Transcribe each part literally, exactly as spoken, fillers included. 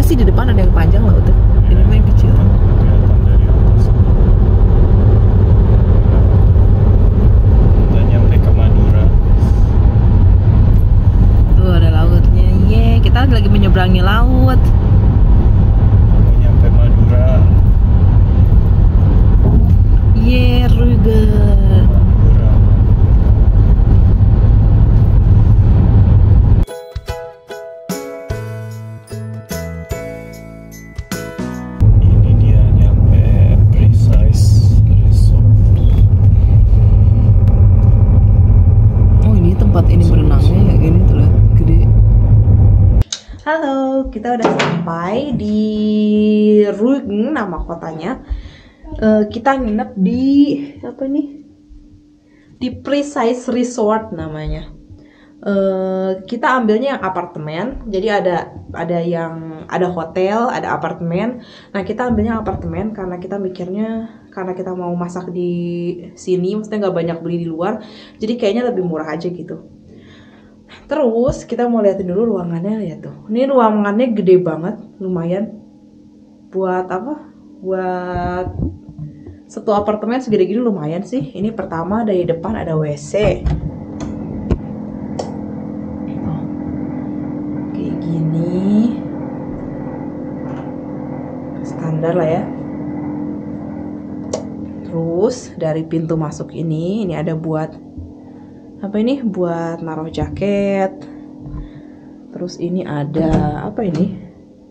sih di depan ada yang panjang loh tuh. Ini mah yang kecil. Kelihatan dari atas. Kita nyampe ke Madura. Tuh ada lautnya. Ye, kita lagi menyeberangi laut. Mau nyampe Madura. Ye, Rügen. Madura. Ini dia nyampe Precise Resort. Oh, ini tempat ini berenangnya ya gini tuh lihat gede. Halo, kita udah sampai di Rügen nama kotanya. Eh, kita nginep di apa nih? Di Precise Resort namanya. Eh, kita ambilnya yang apartemen. Jadi ada ada yang ada hotel, ada apartemen. Nah, kita ambilnya apartemen karena kita mikirnya karena kita mau masak di sini, maksudnya nggak banyak beli di luar. Jadi kayaknya lebih murah aja gitu. Terus kita mau liatin dulu ruangannya, lihat tuh. Ini ruangannya gede banget, lumayan. Buat apa? Buat satu apartemen segede gini lumayan sih. Ini pertama dari depan ada W C. Oh, kayak gini. Standar lah ya. Terus dari pintu masuk ini, ini ada buat apa ini? Buat naruh jaket. Terus ini ada apa ini?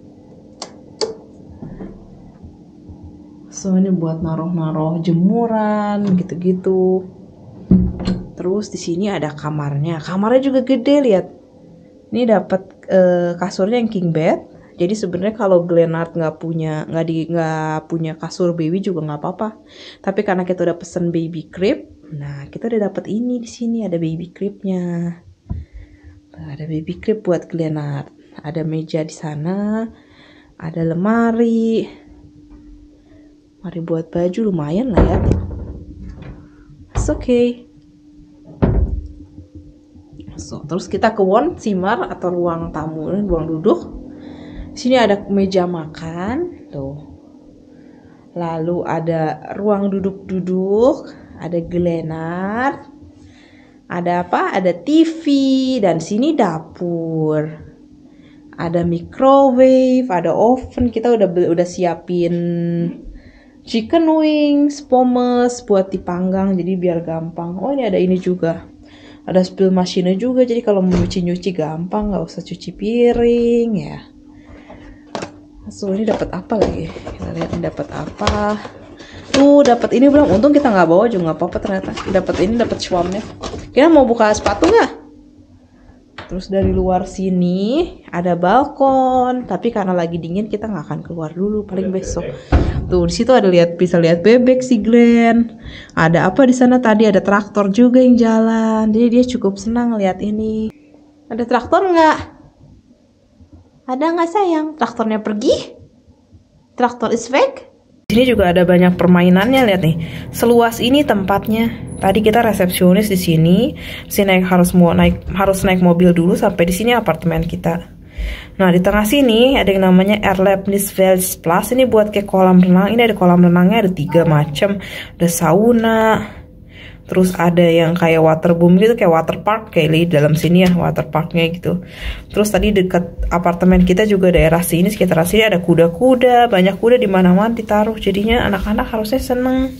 So ini buat naruh-naruh jemuran gitu-gitu. Terus di sini ada kamarnya. Kamarnya juga gede, lihat. Ini dapat eh, kasurnya yang king bed. Jadi sebenarnya kalau Glenart nggak punya nggak di nggak punya kasur baby juga nggak apa-apa. Tapi karena kita udah pesen baby crib, nah kita udah dapat ini di sini ada baby cribnya. Ada baby crib buat Glenart. Ada meja di sana. Ada lemari. Mari buat baju lumayan lah ya. It's okay. So, terus kita ke Wohnzimmer atau ruang tamu, ruang duduk. Sini ada meja makan, tuh. Lalu ada ruang duduk-duduk, ada Glenart. Ada apa? Ada T V dan sini dapur. Ada microwave, ada oven. Kita udah udah siapin chicken wings, pommes buat dipanggang jadi biar gampang. Oh, ini ada ini juga. Ada spill machine juga jadi kalau mau nyuci-nyuci gampang, nggak usah cuci piring ya. So ini dapat apa lagi? Kita lihat ini dapat apa. Tuh dapat ini belum. Untung kita nggak bawa juga nggak apa-apa ternyata. Dapat ini dapat schwammnya. Kita mau buka sepatu nggak? Terus dari luar sini ada balkon. Tapi karena lagi dingin kita nggak akan keluar dulu. Paling besok. Tuh di situ ada lihat bisa lihat bebek si Glenn. Ada apa di sana tadi? Ada traktor juga yang jalan. Jadi dia cukup senang lihat ini. Ada traktor nggak? Ada nggak sayang? Traktornya pergi? Traktor is back? Di sini juga ada banyak permainannya, lihat nih. Seluas ini tempatnya. Tadi kita resepsionis di sini. Sini naik harus mau naik harus naik mobil dulu sampai di sini apartemen kita. Nah di tengah sini ada yang namanya Erlebnisweltplatz. Ini buat kayak kolam renang. Ini ada kolam renangnya ada tiga macam. Ada sauna. Terus ada yang kayak waterboom gitu, kayak water park kayak di dalam sini ya water parknya gitu. Terus tadi dekat apartemen kita juga daerah sini sekitar sini ada kuda-kuda, banyak kuda di mana-mana ditaruh. Jadinya anak-anak harusnya seneng.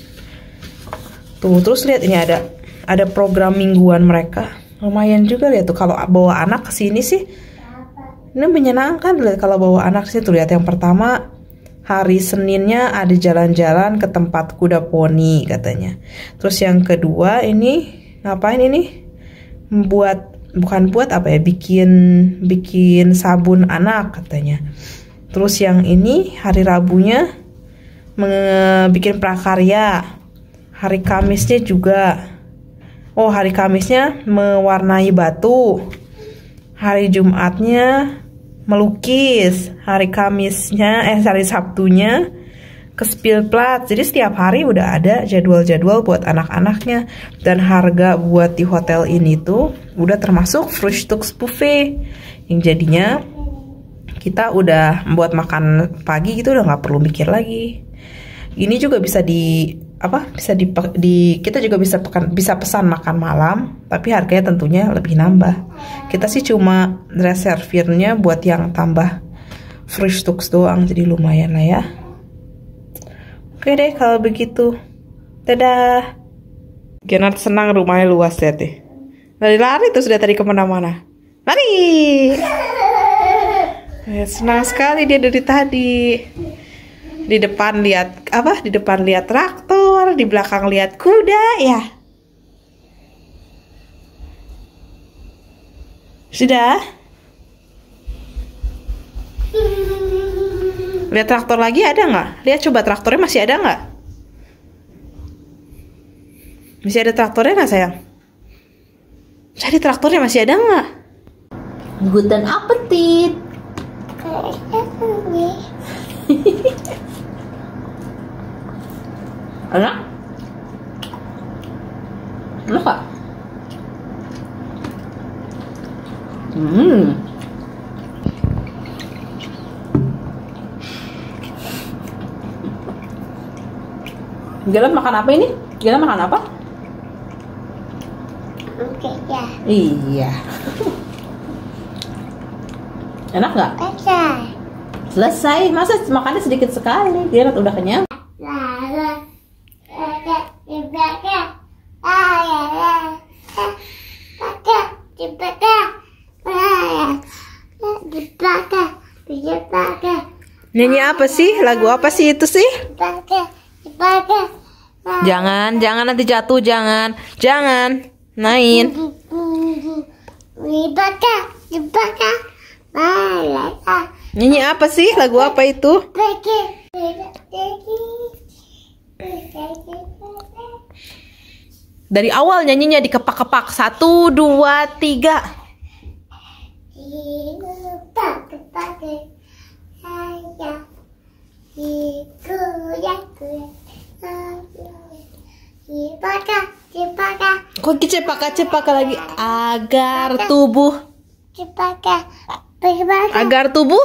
Tuh terus lihat ini ada ada program mingguan mereka. Lumayan juga lihat tuh kalau bawa anak ke sini sih. Ini menyenangkan lihat kalau bawa anak sih tuh lihat yang pertama. Hari Seninnya ada jalan-jalan ke tempat kuda poni katanya. Terus yang kedua ini ngapain ini? Membuat bukan buat apa ya? Bikin bikin sabun anak katanya. Terus yang ini hari Rabunya bikin prakarya. Hari Kamisnya juga. Oh, hari Kamisnya mewarnai batu. Hari Jumatnya melukis, hari Kamisnya, eh hari Sabtunya ke Spielplatz. Jadi setiap hari udah ada jadwal-jadwal buat anak-anaknya. Dan harga buat di hotel ini tuh udah termasuk Frühstücksbuffet. Yang jadinya kita udah buat makan pagi gitu, udah nggak perlu mikir lagi. Ini juga bisa di apa? Bisa di, di kita juga bisa pekan, bisa pesan makan malam, tapi harganya tentunya lebih nambah. Kita sih cuma reservirnya buat yang tambah free stooks doang, jadi lumayan lah ya. Oke deh kalau begitu. Dadah. Gennard senang rumahnya luas ya teh. Lari-lari terus dari tadi kemana-mana. Lari. Ya, senang sekali dia dari tadi. Di depan lihat apa? Di depan lihat traktor, di belakang lihat kuda ya. Sudah? Lihat traktor lagi ada nggak? Lihat coba traktornya masih ada nggak? Masih ada traktornya nggak sayang? Cari traktornya masih ada nggak? Guten Appetit. Enak? Enak gak? Hmm. Gila makan apa ini? Gila makan apa? Oke ya. Iya. Enak nggak? Selesai. Selesai. Masa makannya sedikit sekali? Dia udah kenyang. Lalu di belakang. Ah ya ya. Belakang di belakang. Ah ya. Di belakang. Di belakang. Nyanyi apa sih? Lagu apa sih itu sih? Di belakang. Di belakang. Jangan, jangan nanti jatuh, jangan. Jangan. Main. Di belakang. Di belakang. Ah ya ya. Nyanyi apa sih? Lagu apa itu? Pergi. Dari awal nyanyinya dikepak-kepak. Satu, dua, tiga. Kok cepak-cepak lagi? Agar tubuh. Agar tubuh.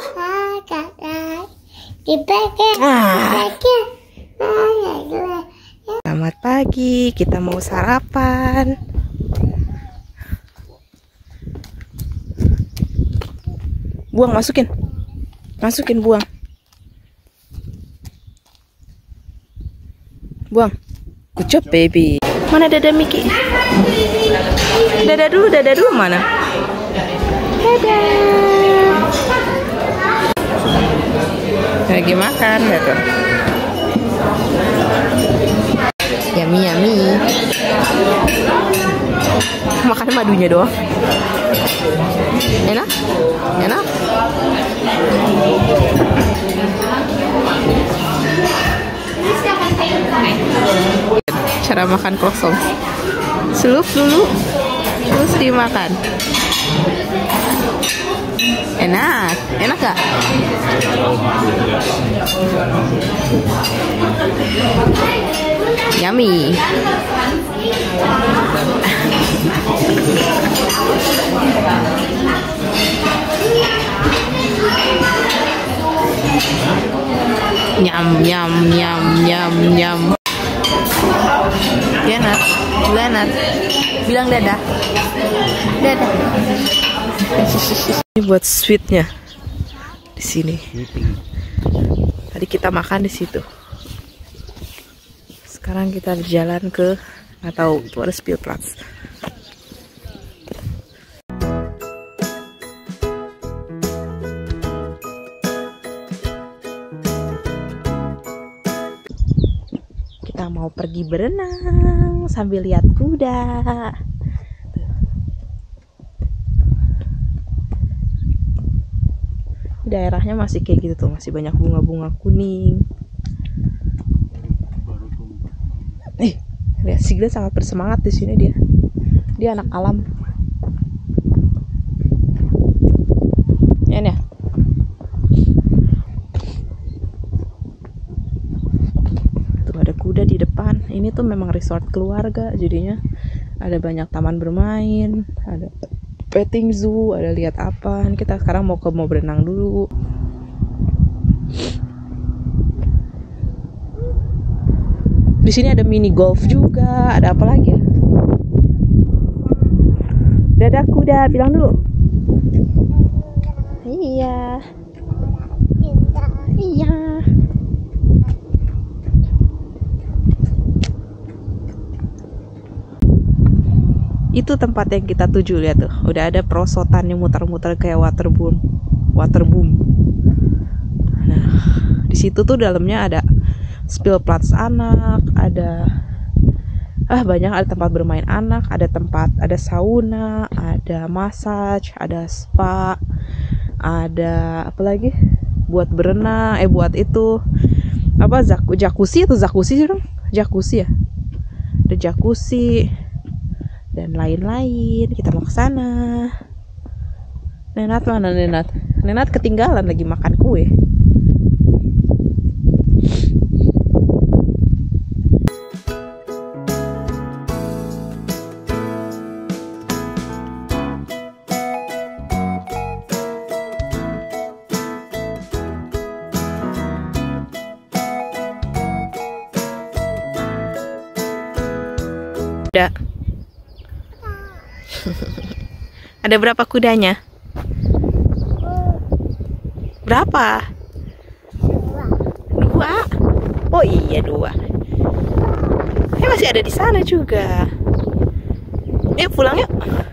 Ah. Selamat pagi, kita mau sarapan. Buang, masukin. Masukin, buang. Buang. Good job, baby. Mana Dada Miki? Dada dulu, Dada dulu mana? Dada. Lagi makan, gitu. Yummy, yummy. Makan madunya doang. Enak? Enak? Cara makan kosong. Selup dulu, terus dimakan. Enak, enak gak? Yummy. Nyam nyam nyam nyam nyam. Gennard, Gennard, bilang dadah. Dadah. Ini buat sweetnya di sini. Tadi kita makan di situ. Sekarang kita berjalan ke, nggak tahu, itu ada Spielplatz. Kita mau pergi berenang sambil lihat kuda. Daerahnya masih kayak gitu tuh, masih banyak bunga-bunga kuning. Eh, lihat Sigla sangat bersemangat di sini dia. Dia anak alam. Ya nih. Tuh ada kuda di depan. Ini tuh memang resort keluarga, jadinya ada banyak taman bermain, ada petting zoo, ada lihat apa. Kita sekarang mau ke mau berenang dulu. Di sini ada mini golf juga. Ada apa lagi ya? Dadah kuda, bilang dulu. Iya. Iya. Itu tempat yang kita tuju, lihat tuh. Udah ada perosotannya muter-muter kayak waterboom. Waterboom. Nah, di situ tuh dalamnya ada Speelplaats anak, ada ah banyak, ada tempat bermain anak, ada tempat, ada sauna, ada massage, ada spa, ada apa lagi? Buat berenang, eh buat itu apa zaku, jacuzzi atau jacuzzi sih dong? Jacuzzi ya. Ada jacuzzi dan lain-lain. Kita mau ke sana. Nenat mana Nenat? Nenat ketinggalan lagi makan kue. Ada. Ada berapa kudanya? Berapa? Dua. Oh iya dua. Eh masih ada di sana juga. Yuk pulang yuk.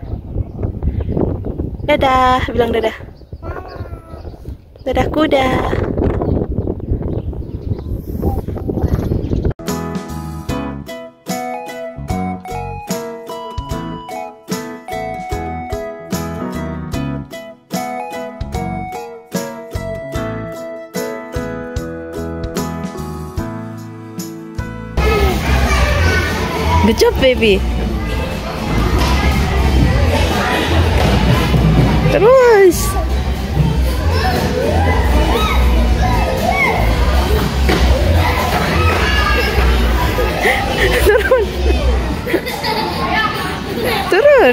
Dadah, bilang dadah. Dadah kuda. Good job, baby. Terus. Turun. Turun.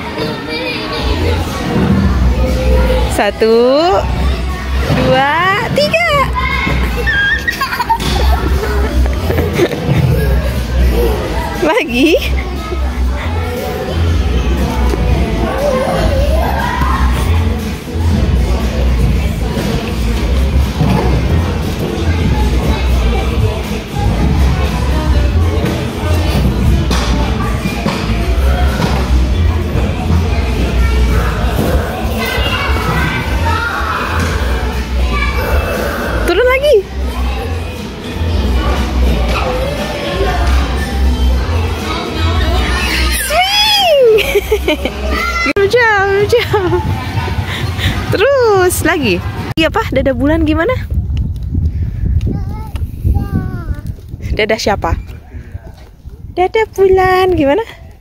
Satu, dua, tiga. Lagi. Turun lagi. Good job, good job. Terus lagi. Iya apa? Dadah bulan gimana? Dadah siapa? Dadah bulan gimana?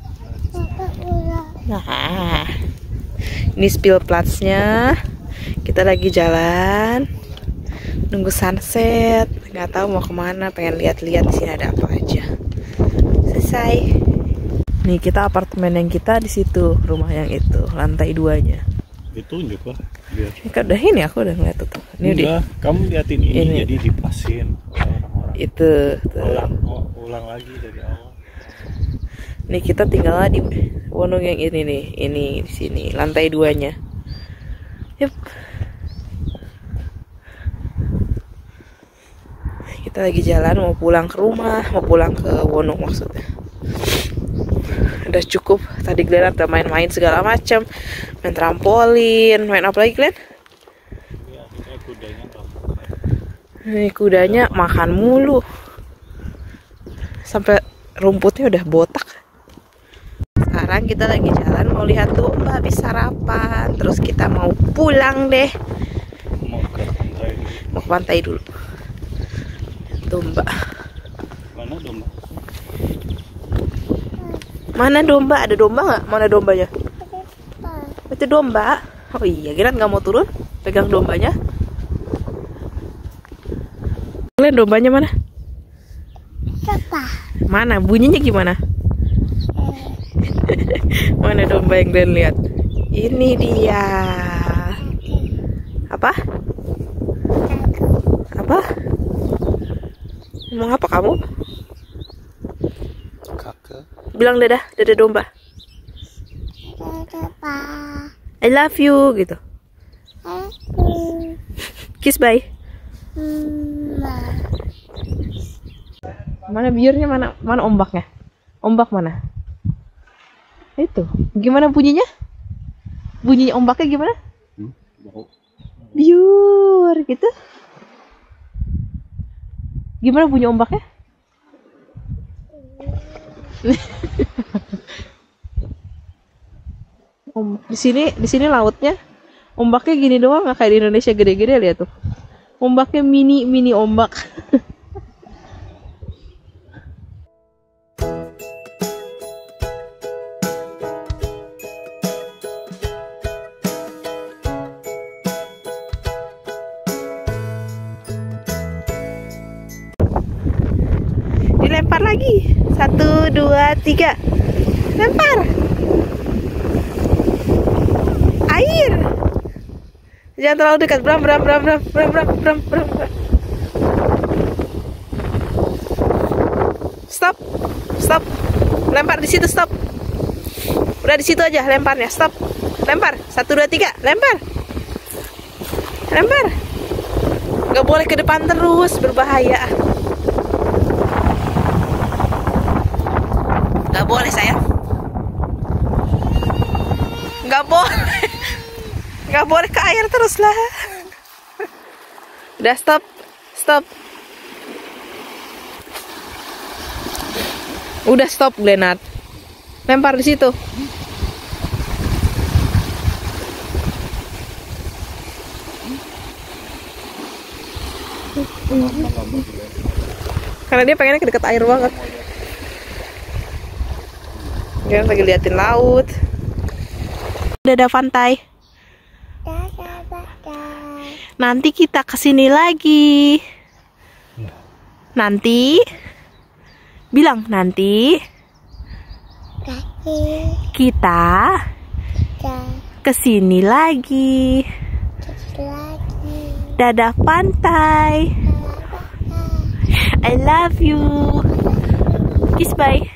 Nah, ini Speelplaatsnya. Kita lagi jalan, nunggu sunset. Nggak tahu mau kemana. Pengen lihat-lihat di sini ada apa aja. Selesai. Nih kita apartemen yang kita di situ, rumah yang itu, lantai duanya. Ditunjuk lah, biar. Ini kan udah ini aku udah ngeliat tuh. Ini Enggak, udah. kamu liatin ini, Ini. jadi dipasin orang-orang. Itu. Tuh. Ulang, oh, ulang lagi dari awal. Nih kita tinggal di Wonong yang ini nih, ini di sini, lantai duanya. Yup. Kita lagi jalan mau pulang ke rumah, mau pulang ke Wonong maksudnya. Udah cukup, tadi Glenn udah main-main segala macam, main trampolin, main apa lagi Glenn? Ya, ini kudanya kamu. Ini kudanya makan mulu, sampai rumputnya udah botak. Sekarang kita lagi jalan mau lihat domba habis sarapan, terus kita mau pulang deh. Mau ke pantai dulu. Mau ke pantai dulu. Domba. Mana domba? Mana domba? Ada domba nggak? Mana dombanya? Itu domba. Oh iya, Glenn nggak mau turun pegang dombanya. Glenn, dombanya mana? Siapa? Mana? Bunyinya gimana? Mana domba yang Glenn lihat? Ini dia. Apa? Apa? Mau apa kamu? Kakak. Bilang dadah, dadah domba. I love you gitu. Kiss bye. Mana biurnya, mana mana ombaknya? Ombak mana? Itu. Gimana bunyinya? Bunyi ombaknya gimana? Hmm, bau. Biur gitu. Gimana bunyi ombaknya? Om, di sini di sini lautnya ombaknya gini doang, nggak kayak di Indonesia gede-gede. Lihat tuh, ombaknya mini mini ombak. Dilempar lagi, satu dua tiga, lempar. Air. Jangan terlalu dekat. Bram, bram, bram, bram, bram, bram, bram, bram, bram. Stop, stop. Lempar di situ, stop. Udah di situ aja lemparnya, stop. Lempar, satu dua tiga, lempar. Lempar. Gak boleh ke depan terus, berbahaya. Gak boleh sayang. Gak boleh. Gak boleh ke air terus lah. Udah stop. Stop. Udah stop Glenat. Lempar di situ. Karena dia pengennya ke dekat air banget. Dia lagi liatin laut. Udah ada pantai. Nanti kita kesini lagi. Nanti. Bilang nanti. Kita kesini lagi. Dadah pantai. I love you. Kiss bye.